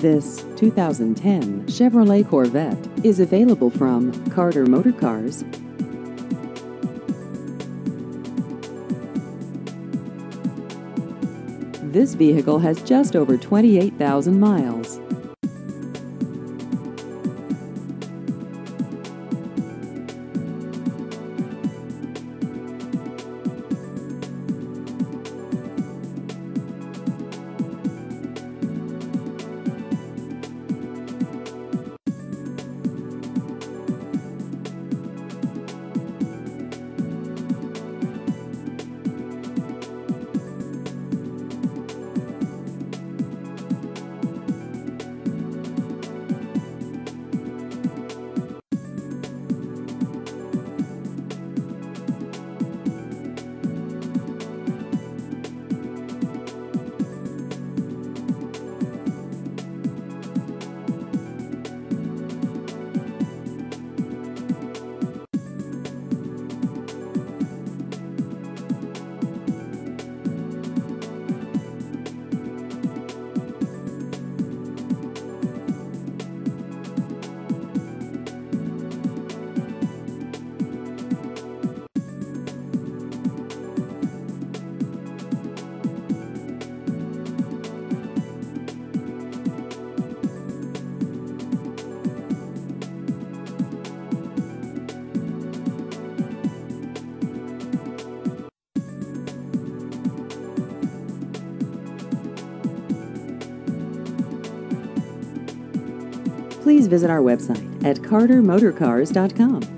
This 2010 Chevrolet Corvette is available from Carter Motor Cars. This vehicle has just over 28,000 miles. Please visit our website at cartermotorcars.com.